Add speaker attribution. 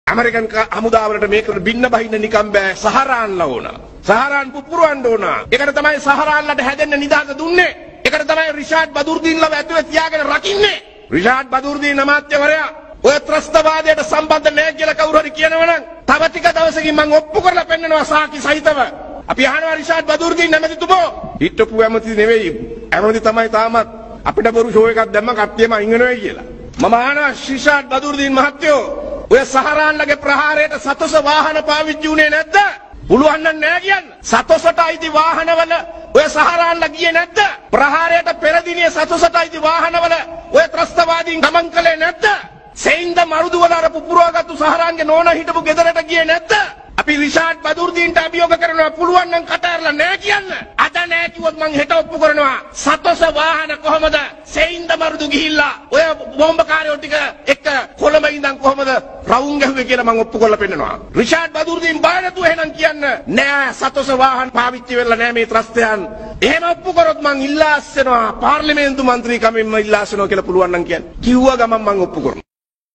Speaker 1: American හමුදාවලට මේකට බින්න බහින්න නිකම් බෑ. සහරාන්ලා ඕන. සහරාන් පුපුරවන්න ඕන. ඒකට තමයි සහරාන්ලට හැදෙන්න නිදහස දුන්නේ. ඒකට තමයි රිෂාඩ් බදුර්දීන්ලව ඇතුලේ තියාගෙන රකින්නේ. රිෂාඩ් බදුර්දීන් අමාත්‍යවරයා ඔය ත්‍රස්තවාදයට සම්බන්ධ නැහැ කියලා කවුරු හරි කියනවනම් තව ටික දවසකින් මම ඔප්පු කරලා පෙන්නනවා සාකි සහිතව. අපි අහනවා රිෂාඩ් බදුර්දීන් නැමැතිතුමෝ හිටපු ඇමති නෙවෙයි. ඇමති තමයි තාමත් අපිට බොරු ෂෝ එකක් දැම්ම කට්ටියම අයින් වෙනවා කියලා. මම අහනවා රිෂාඩ් බදුර්දීන් මහත්තයෝ ඔය සහරාන්ලගේ ප්‍රහාරයට සතොස වාහන පාවිච්චි වුණේ නැද්ද? පුළුවන් නම් නෑ කියන්න. සතොසට අයිති වාහනවල ඔය සහරාන්ලා ගියේ නැද්ද? ප්‍රහාරයට පෙර දිනේ සතොසට අයිති වාහනවල ඔය ත්‍රස්තවාදීන් ගමන් කළේ නැද්ද? සෙයින්ද මරුදුවල අර පුපුරවගත්තු සහරාන්ගේ නෝනා හිටපු ගෙදරට ගියේ නැද්ද? අපි රිෂාඩ් බදුර්දීන්ට අභියෝග කරනවා පුළුවන් නම් කට ඇරලා නෑ කියන්න. අද නෑ කිව්වොත් මං හෙට ඔප්පු කරනවා. සතොස වාහන කොහමද සෙයින්ද මරුදු ගිහිල්ලා ඔය බෝම්බකාරයෝ ටික එක්ක කොළඹ ඉඳන් කොහමද රවුම් ගැහුවේ කියලා මං ඔප්පු කරලා පෙන්නනවා. රිෂාඩ් බදුර්දීන් බය නැතුව එහෙනම් කියන්න නෑ සතොස වාහන පාවිච්චි වෙලා නෑ මේ ත්‍රස්තයන්. එහෙම ඔප්පු කරොත් මං ඉල්ලා අස්සනවා පාර්ලිමේන්තු මන්ත්‍රී කමෙන්ම ඉල්ලා අස්සනවා කියලා පුළුවන් නම් කියන්න. කිව්වා ගමන් මං ඔප්පු කරනවා.